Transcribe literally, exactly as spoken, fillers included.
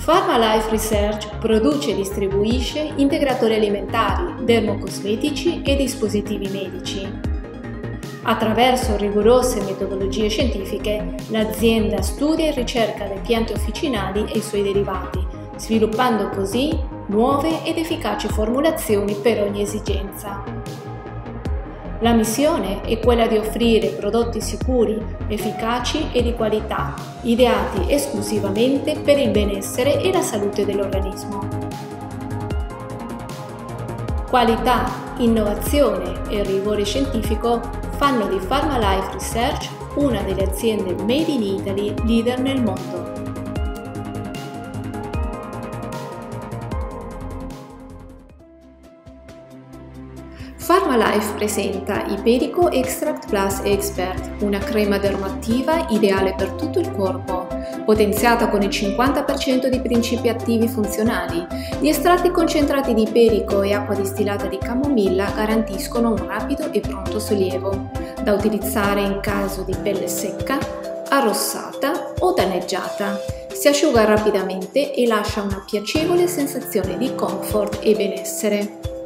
PharmaLife Research produce e distribuisce integratori alimentari, dermocosmetici e dispositivi medici. Attraverso rigorose metodologie scientifiche, l'azienda studia e ricerca le piante officinali e i suoi derivati, sviluppando così nuove ed efficaci formulazioni per ogni esigenza. La missione è quella di offrire prodotti sicuri, efficaci e di qualità, ideati esclusivamente per il benessere e la salute dell'organismo. Qualità, innovazione e rigore scientifico fanno di PharmaLife Research una delle aziende Made in Italy leader nel mondo. PharmaLife presenta Iperico Extract Plus Expert, una crema dermoattiva ideale per tutto il corpo, potenziata con il cinquanta per cento di principi attivi funzionali. Gli estratti concentrati di iperico e acqua distillata di camomilla garantiscono un rapido e pronto sollievo, da utilizzare in caso di pelle secca, arrossata o danneggiata. Si asciuga rapidamente e lascia una piacevole sensazione di comfort e benessere.